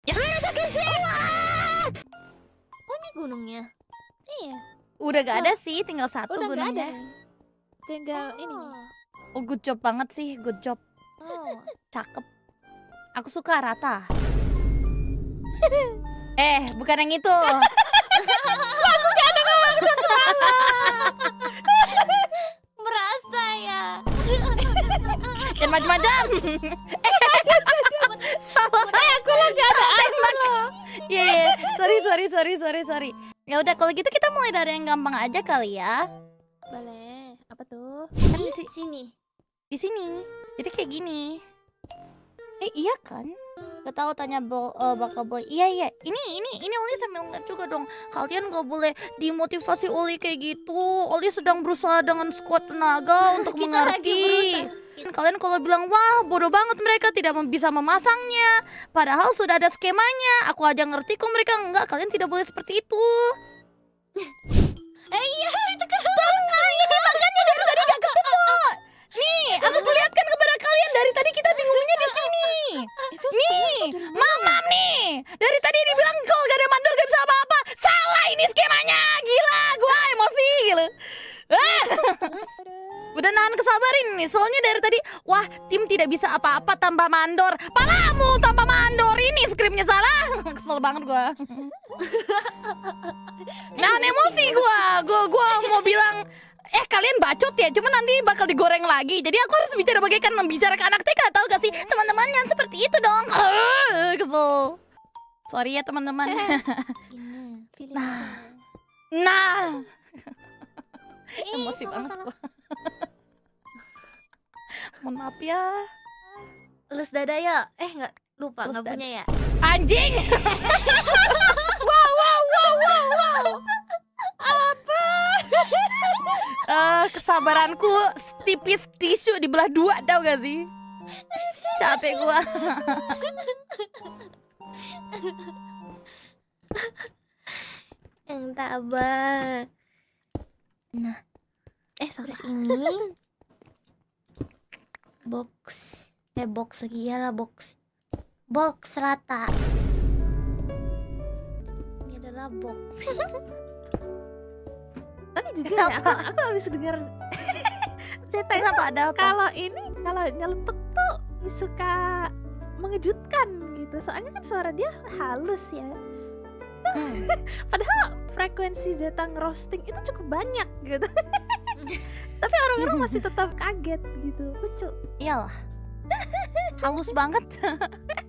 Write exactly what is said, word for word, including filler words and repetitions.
Ya Oh ini gunungnya? iya. Udah gak ada sih, tinggal satu Udah nggak ada. gunungnya. Tinggal ini. Oh, good job banget sih, good job. Oh. Cakep. Aku suka rata. Eh, bukan yang itu. Merasa ya. Jangan macam-macam. Salah. Eh, aku lo gak ada Tembak. Iya, iya. Sorry, sorry, sorry, sorry, sorry. Ya udah, kalau gitu kita mulai dari yang gampang aja kali ya. Boleh. Apa tuh? Kan di si- Sini. di sini. Jadi kayak gini. Eh, iya kan? Gak tahu tanya bo, uh, bakal boy. Iya iya. Ini ini ini Oli sambil ngeliat juga dong. Kalian gak boleh dimotivasi Oli kayak gitu. Oli sedang berusaha dengan sekuat tenaga untuk Kita mengerti. lagi Kalian kalau bilang wah bodoh banget mereka tidak mem- bisa memasangnya. Padahal sudah ada skemanya. Aku aja ngerti kok mereka enggak. Kalian tidak boleh seperti itu. Eh iya itu kan. Tengah ini makanya dari tadi gak ketemu. Nih, aku perlihatkan kepada kalian dari tadi kita bingungnya di sini. Nih, mama nih. Dari tadi dibilang kalau gak ada mandor gak bisa apa-apa. Salah ini skemanya. Gila, gua emosi gitu. Ah. Udah nahan kesabarin nih. Soalnya dari tadi, wah tim tidak bisa apa-apa tanpa mandor. Palamu tanpa mandor. Ini skripnya salah. Kesel banget gua. Nahan emosi gua. Gua gua mau bilang eh kalian bacot ya, cuman nanti bakal digoreng lagi. Jadi aku harus bicara bagaikan membicarakan anak T K, tahu gak sih? Teman-teman yang seperti itu dong. Kesel. Sorry ya teman-teman. Ini. Nah. Nah. Eh, Emosi salah, banget salah. gua. Mohon maaf ya. Lus dada ya? Eh nggak lupa Lus nggak dada. punya ya? Anjing. Wow, wow, wow, wow, wow. Apa? Eh, kesabaranku tipis tisu dibelah dua, tau gak sih? Capek gua. Yang tabah. Nah, Eh, salah. terus ini box, eh box lagi ya lah box, box rata. Ini adalah box. Tapi jujur ya, aku, aku habis dengar cerita itu. Kenapa ada apa? Kalau ini, kalau nyeletuk tuh suka mengejutkan gitu. Soalnya kan suara dia halus ya. Hmm. Padahal frekuensi Zeta ngerosting itu cukup banyak gitu. Tapi orang-orang masih tetap kaget gitu. Lucu. Iyalah. Halus banget.